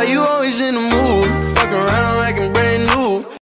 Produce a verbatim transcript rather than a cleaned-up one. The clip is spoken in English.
Why you always in the mood? Fuck around like I'm brand new.